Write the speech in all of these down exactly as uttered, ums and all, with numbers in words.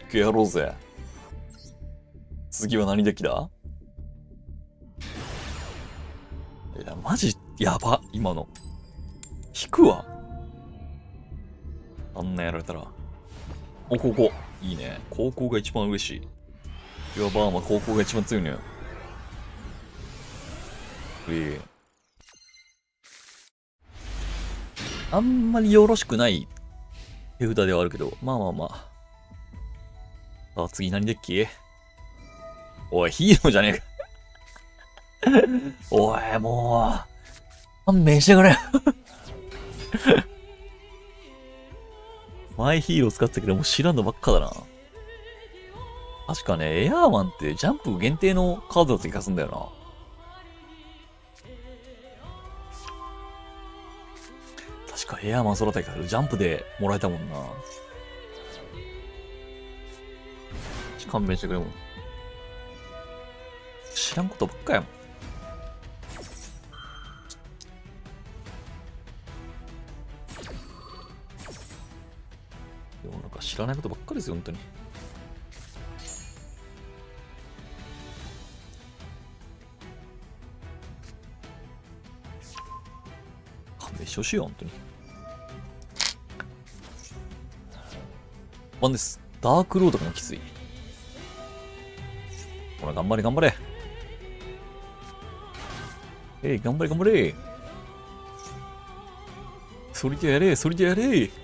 ッケーやろうぜ。次は何デッキだ？いや、マジ、やば、今の。引くわ。あんなやられたら。お、ここ。いいね。高校が一番嬉しい。ピュアバーマ高校が一番強いのよ。ええ。あんまりよろしくない手札ではあるけど、まあまあまあ。さあ、次何デッキ？おい、ヒーローじゃねえか。おい、もう、勘弁してくれ。マイヒーロー使ってたけど、もう知らんのばっかだな。確かね、エアーマンってジャンプ限定のカードだった気がするんだよな。確かエアーマン空たりからジャンプでもらえたもんな。勘弁してくれもん。知らんことばっかやもん。世の中知らないことばっかですよ、本当に。勘弁してほしいよ、本当に。ワンです。ダークロードがもきつい。ほら、頑張れ、頑張れ。えい、頑張れ、頑張れ。それでやれ、それでやれ。い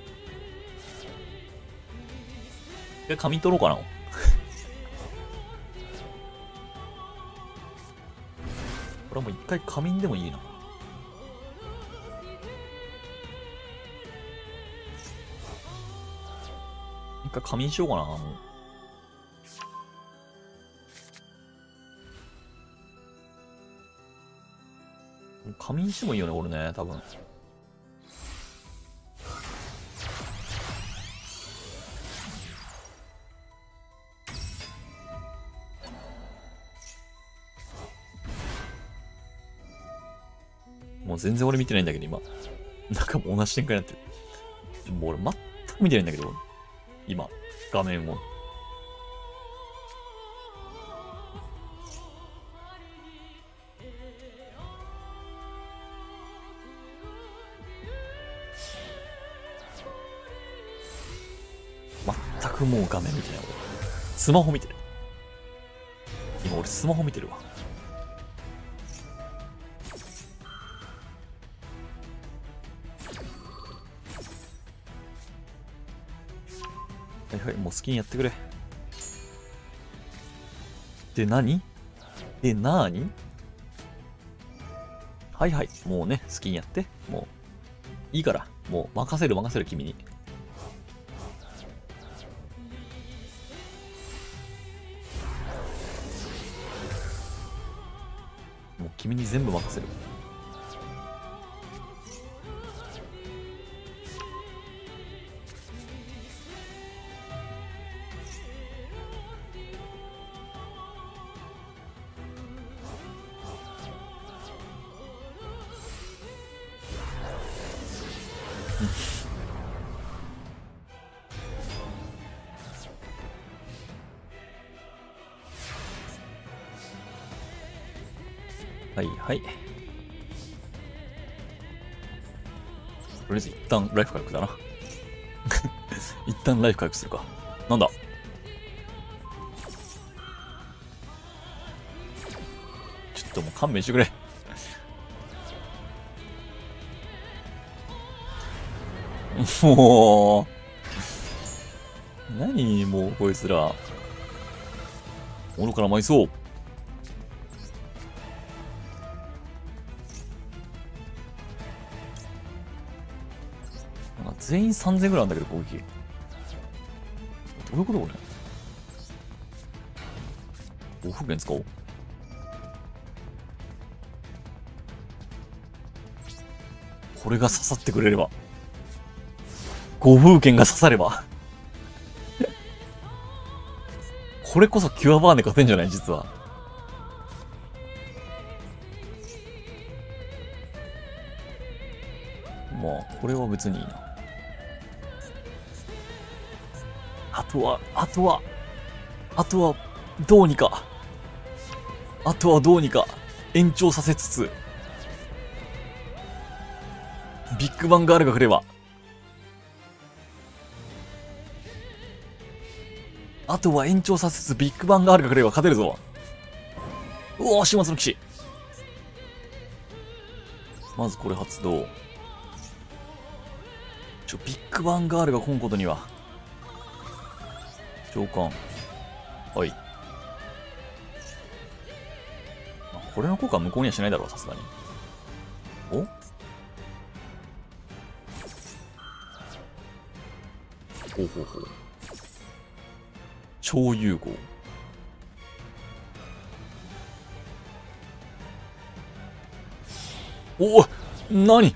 や、仮眠取ろうかな。これはもう一回仮眠でもいいな。一回仮眠しようかな、もう。仮眠してもいいよね、俺ね、多分。もう全然俺見てないんだけど、今。なんかもう同じ展開になってる。もう俺全く見てないんだけど、今、画面を。全くもう画面見てない俺。スマホ見てる。今俺スマホ見てるわ。はいはい、もう好きにやってくれ。で、何で、なーにはいはい、もうね、好きにやって。もう、いいから。もう、任せる任せる、君に。もう、君に全部任せる。はいはい。とりあえず一旦ライフ回復だな。一旦ライフ回復するか。なんだちょっともう勘弁してくれ。もう、何もうこいつら。愚かな埋葬。全員さんぜんぐらいあるんだけど、攻撃。どういうことこれ。ご風剣使おう。これが刺さってくれれば。ご風剣が刺されば。これこそキュアバーネ勝てんじゃない実は。まあ、これは別にいいな。あとは、あとは、 あとは、どうにか。あとはどうにか、延長させつつ、ビッグバンガールが来れば。あとは延長させつつ、ビッグバンガールが来れば勝てるぞ。うおー、始末の騎士。まずこれ発動。ちょ、ビッグバンガールが来んことには。召喚。はい。これの効果は無効にはしないだろう、さすがに。おほうほうほう。超融合。おお何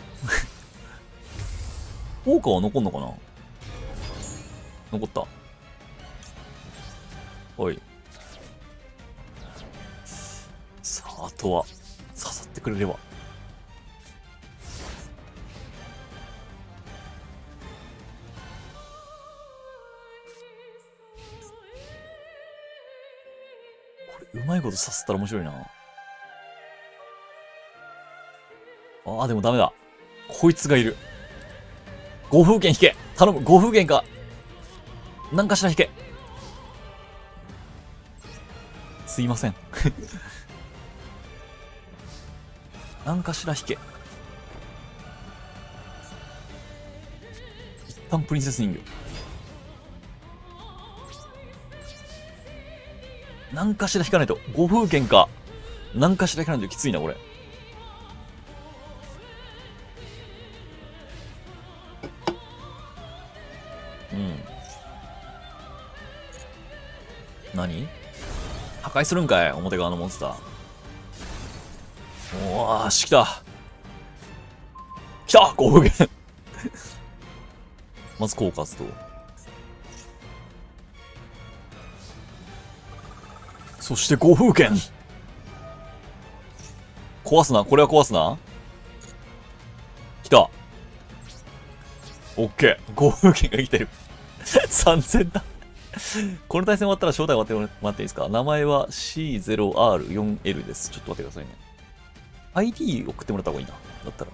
効果は残んのかな。残った。はい。さあ、あとは、刺さってくれれば。これ、うまいこと刺さったら面白いな。ああ、でもダメだ。こいつがいる。五風剣引け頼む五風剣か何かしら引けすいません。何かしら引け。一旦プリンセス人形。何かしら引かないと。五風剣か何かしら引かないときついな、これ。うん。何破壊するんかい表側のモンスター。おーし、来た。来た五風剣まず効果発動。そして五風剣壊すな。これは壊すな。来た。オッケー。五風剣が生きてる。さんぜんだ。この対戦終わったら招待終わってもらっていいですか。名前は シーゼロアールフォーエル です。ちょっと待ってくださいね。アイディー 送ってもらった方がいいな。だったら。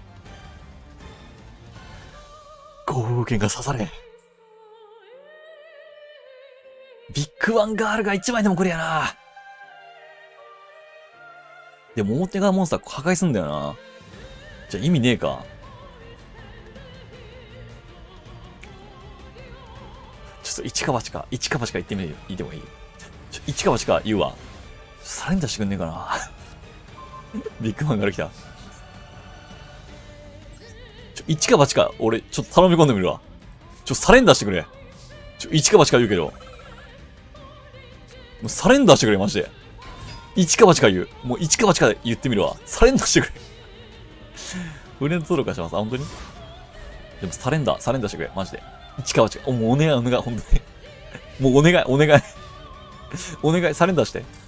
五風剣が刺され。ビッグワンガールがいちまいでもこれやな。でも表側モンスター破壊すんだよな。じゃあ意味ねえか。ちょっと一か八か、一か八か言ってみる。いいでもいい。ちょ、一か八か言うわ。サレンダーしてくんねえかな。ビッグマンから来た。ちょ、一か八か、俺、ちょっと頼み込んでみるわ。ちょ、サレンダーしてくれ。ちょ、一か八か言うけど。もうサレンダーしてくれ、マジで。一か八か言う。もう一か八か言ってみるわ。サレンダーしてくれ。フレンド登録はします。あ、本当にでもサレンダー、サレンダーしてくれ。マジで。一か八か。お、もうお願い、お願い、本当に。もうお願い、お願い。お願い、サレンダーして。